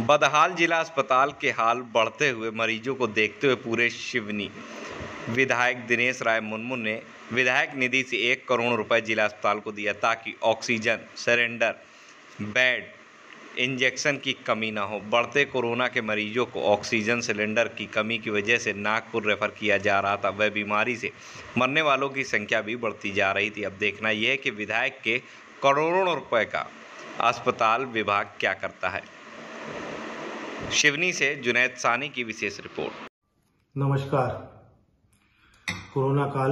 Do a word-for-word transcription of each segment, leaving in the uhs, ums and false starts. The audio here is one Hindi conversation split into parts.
बदहाल जिला अस्पताल के हाल बढ़ते हुए मरीजों को देखते हुए पूरे सिवनी विधायक दिनेश राय मुनमुन ने विधायक निधि से एक करोड़ रुपए जिला अस्पताल को दिया ताकि ऑक्सीजन सिलेंडर, बेड, इंजेक्शन की कमी न हो। बढ़ते कोरोना के मरीजों को ऑक्सीजन सिलेंडर की कमी की वजह से नागपुर रेफर किया जा रहा था। वह बीमारी से मरने वालों की संख्या भी बढ़ती जा रही थी। अब देखना यह है कि विधायक के करोड़ों रुपए का अस्पताल विभाग क्या करता है। सिवनी से जुनैद सानी की विशेष रिपोर्ट। नमस्कार। कोरोना काल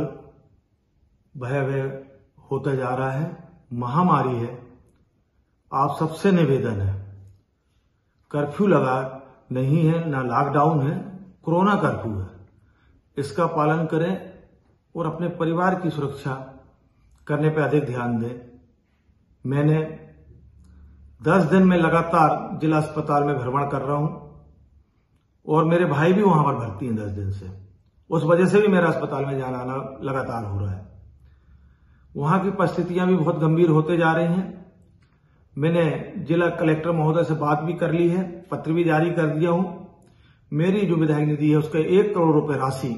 भयावह होता जा रहा है, महामारी है। आप सबसे निवेदन है, कर्फ्यू लगा नहीं है, ना लॉकडाउन है, कोरोना कर्फ्यू है। इसका पालन करें और अपने परिवार की सुरक्षा करने पर अधिक ध्यान दें। मैंने दस दिन में लगातार जिला अस्पताल में भ्रमण कर रहा हूं और मेरे भाई भी वहां पर भर्ती हैं दस दिन से। उस वजह से भी मेरा अस्पताल में जाना आना लगातार हो रहा है। वहां की परिस्थितियां भी बहुत गंभीर होते जा रही हैं। मैंने जिला कलेक्टर महोदय से बात भी कर ली है, पत्र भी जारी कर दिया हूं। मेरी जो विधायक निधि है उसका एक करोड़ रुपए राशि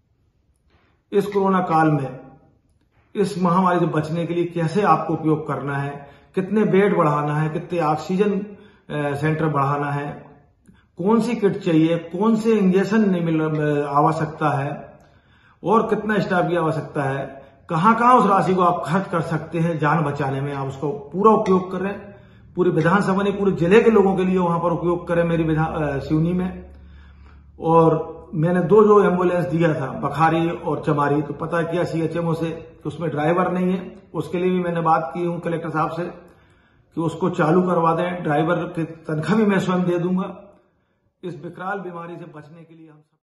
इस कोरोना काल में इस महामारी से बचने के लिए कैसे आपको उपयोग करना है, कितने बेड बढ़ाना है, कितने ऑक्सीजन सेंटर बढ़ाना है, कौन सी किट चाहिए, कौन से इंजेक्शन नहीं मिल आवश्यकता है और कितना स्टाफ की आवश्यकता है, कहां कहां उस राशि को आप खर्च कर सकते हैं जान बचाने में, आप उसको पूरा उपयोग करें। पूरी विधानसभा ने पूरे जिले के लोगों के लिए वहां पर उपयोग करें मेरी विधान सिवनी में। और मैंने दो जो एम्बुलेंस दिया था, बखारी और चमारी, तो पता किया सीएचएमओ से कि उसमें ड्राइवर नहीं है। उसके लिए भी मैंने बात की हूं कलेक्टर साहब से कि उसको चालू करवा दें। ड्राइवर की तनख्वाह भी मैं स्वयं दे दूंगा। इस विकराल बीमारी से बचने के लिए हम